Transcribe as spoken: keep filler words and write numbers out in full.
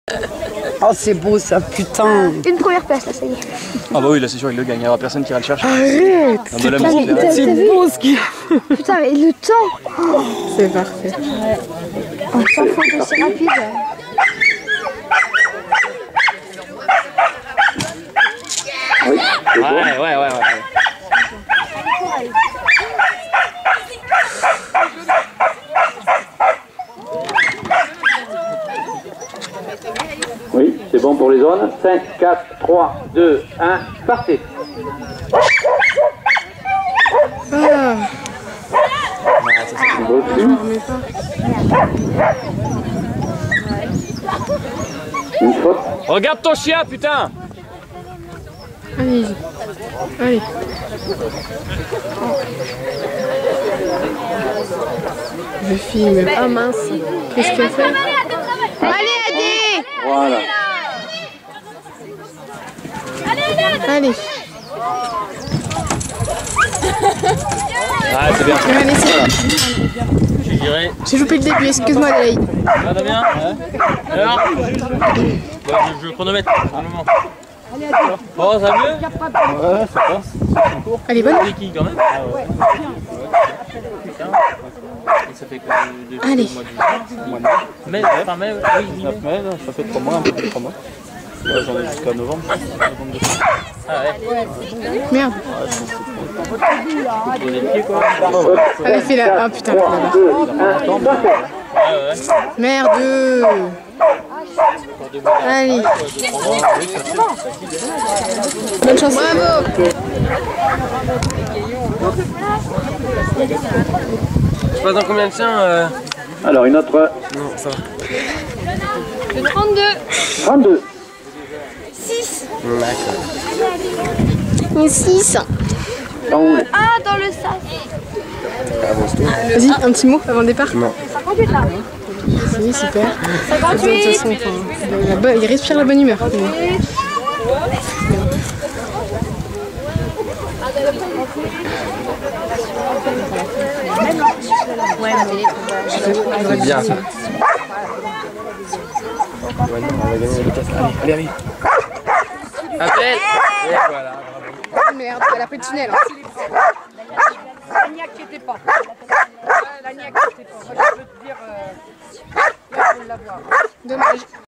Oh, c'est beau ça, putain. Une première place, là, ça y est. Ah bah oui, là c'est sûr, il le gagne, il n'y aura personne qui ira le chercher. Arrête. Ah bah là, mais c'est C'est beau ce qu'il a. Putain, mais le temps. Oh, C'est parfait. on s'enfonce aussi rapide. Ouais, ouais, ouais, ouais. Oui, c'est bon pour les zones. cinq, quatre, trois, deux, un, partez. Ah. On veut plus. Une faute. Regarde ton chien, putain. Allez, allez. Je filme. Ah mince. Qu'est-ce qu'elle fait? Allez, Adi. Voilà. Allez. Ouais, c'est bien. Allez, c'est Je dirais. J'ai loupé le début, excuse-moi Adélaïde. Ah, t'as bien? Ouais. Alors bah, je, je chronomètre, un moment. Oh, ça va mieux? Ouais, ça passe. Elle est bonne? C'est qui quand même? Ah ouais. Putain. Et ça fait quoi? Depuis Allez. le mois de mai, fin mai, oui, mai. mai, ça fait trois mois, un peu plus de trois mois. Ouais, j'en ai jusqu'à novembre. Ah ouais. Merde. Poser le pied quoi. Elle a fait la... Ah putain, elle a fait la barre. Ah ouais. Merde. Allez. Bonne chance. Bravo. Je passe dans combien de chiens euh... Alors, une autre. Non, ça va. Le trente-deux. trente-deux. six. D'accord. six. Enroulé. Ah, dans le sac. Vas-y, un petit mot avant le départ. Non. cinquante-huit là. Oui, super. De cinquante-huit. toute façon, enfin, la bonne- il respire la bonne humeur. C'est bien ça. Ouais, non, on va gagner le test. Allez, allez, allez. Appel. Et voilà. Merde, elle a pris le tunnel. L'agnac qui était pas. L'agnac qui était pas. Moi, je peux te dire, euh, là, faut l'avoir. Dommage.